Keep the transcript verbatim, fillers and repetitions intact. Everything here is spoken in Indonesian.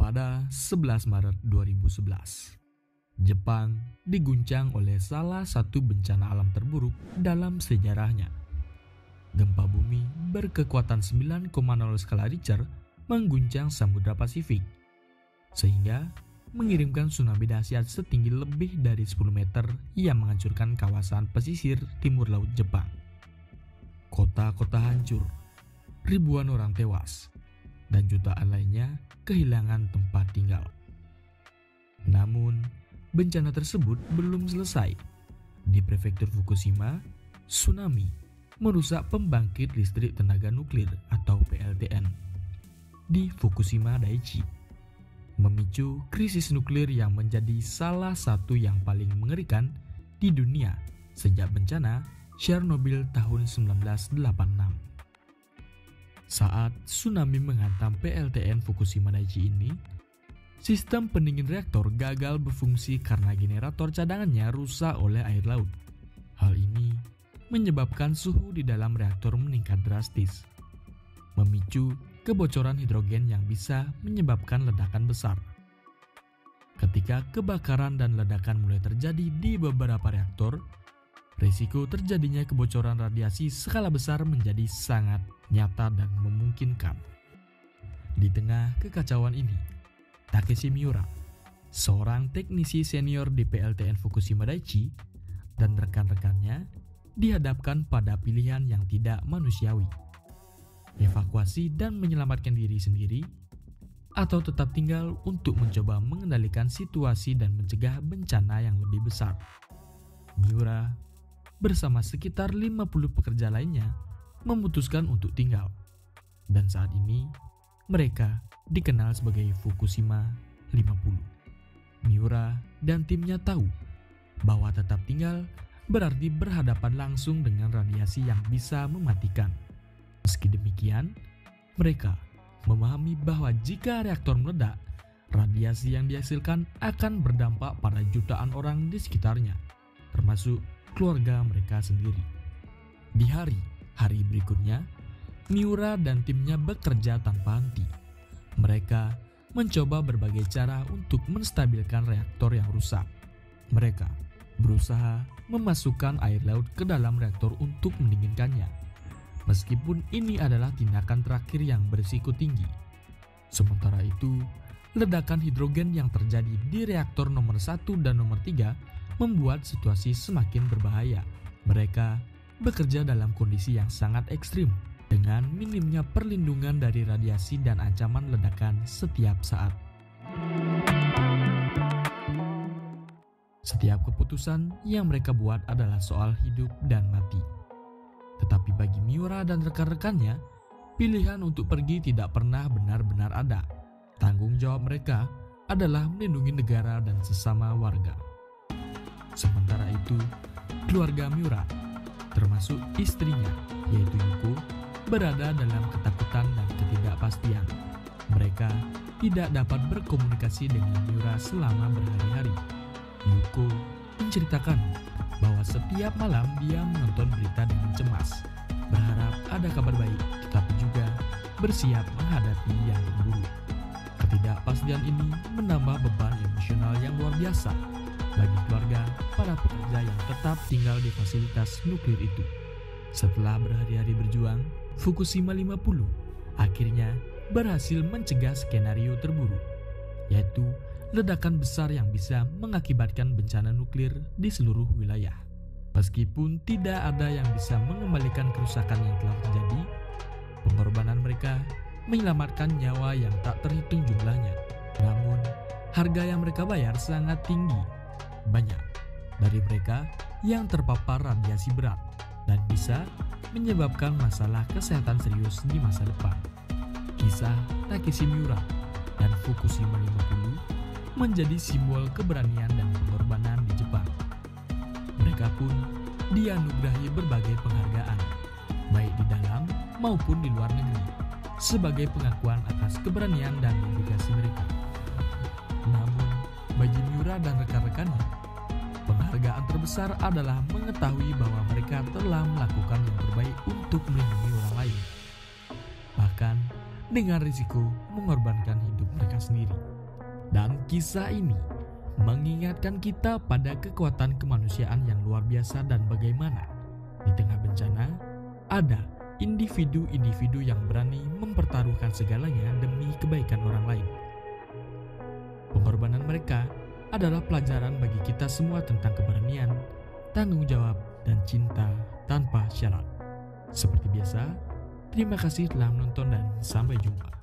Pada sebelas Maret dua ribu sebelas, Jepang diguncang oleh salah satu bencana alam terburuk dalam sejarahnya. Gempa bumi berkekuatan sembilan koma nol skala Richter mengguncang Samudra Pasifik, sehingga mengirimkan tsunami dahsyat setinggi lebih dari sepuluh meter yang menghancurkan kawasan pesisir timur laut Jepang. Kota-kota hancur, ribuan orang tewas, dan jutaan lainnya kehilangan tempat tinggal. Namun, bencana tersebut belum selesai. Di prefektur Fukushima, tsunami merusak pembangkit listrik tenaga nuklir atau P L T N di Fukushima Daiichi, memicu krisis nuklir yang menjadi salah satu yang paling mengerikan di dunia sejak bencana Chernobyl tahun seribu sembilan ratus delapan puluh enam. Saat tsunami menghantam P L T N Fukushima Daiichi ini, sistem pendingin reaktor gagal berfungsi karena generator cadangannya rusak oleh air laut. Hal ini menyebabkan suhu di dalam reaktor meningkat drastis, memicu kebocoran hidrogen yang bisa menyebabkan ledakan besar. Ketika kebakaran dan ledakan mulai terjadi di beberapa reaktor, risiko terjadinya kebocoran radiasi skala besar menjadi sangat nyata dan memungkinkan. Di tengah kekacauan ini, Takeshi Miura, seorang teknisi senior di P L T N Fukushima Daiichi, dan rekan-rekannya dihadapkan pada pilihan yang tidak manusiawi: evakuasi dan menyelamatkan diri sendiri, atau tetap tinggal untuk mencoba mengendalikan situasi dan mencegah bencana yang lebih besar. Miura bersama sekitar lima puluh pekerja lainnya memutuskan untuk tinggal, dan saat ini mereka dikenal sebagai Fukushima lima puluh. Miura dan timnya tahu bahwa tetap tinggal berarti berhadapan langsung dengan radiasi yang bisa mematikan. Meski demikian, mereka memahami bahwa jika reaktor meledak, radiasi yang dihasilkan akan berdampak pada jutaan orang di sekitarnya, termasuk keluarga mereka sendiri. Di hari-hari berikutnya, Miura dan timnya bekerja tanpa henti. Mereka mencoba berbagai cara untuk menstabilkan reaktor yang rusak. Mereka berusaha memasukkan air laut ke dalam reaktor untuk mendinginkannya, meskipun ini adalah tindakan terakhir yang berisiko tinggi. Sementara itu, ledakan hidrogen yang terjadi di reaktor nomor satu dan nomor tiga membuat situasi semakin berbahaya. Mereka bekerja dalam kondisi yang sangat ekstrim, dengan minimnya perlindungan dari radiasi dan ancaman ledakan setiap saat. Setiap keputusan yang mereka buat adalah soal hidup dan mati. Tetapi bagi Miura dan rekan-rekannya, pilihan untuk pergi tidak pernah benar-benar ada. Tanggung jawab mereka adalah melindungi negara dan sesama warga. Sementara itu, keluarga Miura, termasuk istrinya, yaitu Yuko, berada dalam ketakutan dan ketidakpastian. Mereka tidak dapat berkomunikasi dengan Miura selama berhari-hari. Yuko menceritakan bahwa setiap malam dia menonton berita dengan cemas, berharap ada kabar baik, tetapi juga bersiap menghadapi yang buruk. Ketidakpastian ini menambah beban emosional yang luar biasa bagi keluarga para pekerja yang tetap tinggal di fasilitas nuklir itu. Setelah berhari-hari berjuang, Fukushima lima puluh akhirnya berhasil mencegah skenario terburuk, yaitu ledakan besar yang bisa mengakibatkan bencana nuklir di seluruh wilayah. Meskipun tidak ada yang bisa mengembalikan kerusakan yang telah terjadi, pengorbanan mereka menyelamatkan nyawa yang tak terhitung jumlahnya. Namun, harga yang mereka bayar sangat tinggi. Banyak dari mereka yang terpapar radiasi berat dan bisa menyebabkan masalah kesehatan serius di masa depan. Kisah Takeshi Miura dan Fukushima lima puluh menjadi simbol keberanian dan pengorbanan di Jepang. Mereka pun dianugerahi berbagai penghargaan, baik di dalam maupun di luar negeri, sebagai pengakuan atas keberanian dan dedikasi mereka. Namun, bagi Miura dan rekan-rekannya, penghargaan terbesar adalah mengetahui bahwa mereka telah melakukan yang terbaik untuk melindungi orang lain. Bahkan, dengan risiko mengorbankan hidup mereka sendiri. Dan kisah ini mengingatkan kita pada kekuatan kemanusiaan yang luar biasa dan bagaimana di tengah bencana ada individu-individu yang berani mempertaruhkan segalanya demi kebaikan orang lain. Pengorbanan mereka adalah pelajaran bagi kita semua tentang keberanian, tanggung jawab, dan cinta tanpa syarat. Seperti biasa, terima kasih telah menonton dan sampai jumpa.